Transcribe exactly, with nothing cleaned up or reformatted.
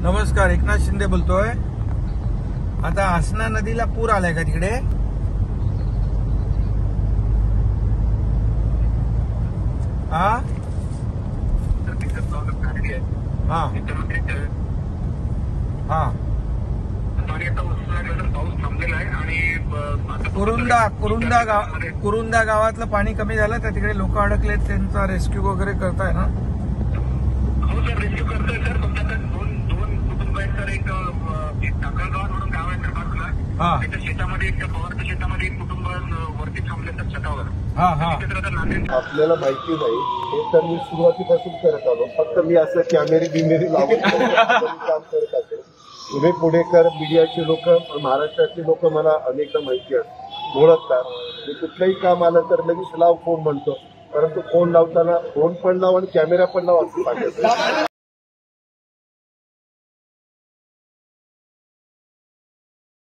नमस्कार, एकनाथ शिंदे बोलतोय। आता आसना नदीला पूर आलाय का तिकडे? हा हा हा कुरुंदा कुरुंदा गाव कुरुंदा गावातलं पाणी कमी झालं तर तिकडे लोक अडकलेत, त्यांचा रेस्क्यू वगैरे करताय ना? हो सर, रेस्क्यू करतोय सर। तुमच्याकडे दोन दोन कुटुंब आहेत सर। एक टाकळगाव म्हणून गाव आहे सर बाजूला, त्याच्या शेतामध्ये एक पवारच्या शेतामध्ये एक कुटुंब वरती थांबले सर छतावर। हा हा आपल्याला माहिती नाही हे तर मी सुरुवातीपासून करत आलो। फक्त मी असं कॅमेरे बिमेरे लावून काम करत असेल। पुढे पुढेकर मीडियाचे लोक, महाराष्ट्रातले लोक मला अनेकदा माहिती असतात, ओळखतात। मी कुठलंही काम आलं तर लगेच लाव फोन म्हणतो, परंतु फोन लावताना फोन पण लाव आणि कॅमेरा पण लाव असं सांगत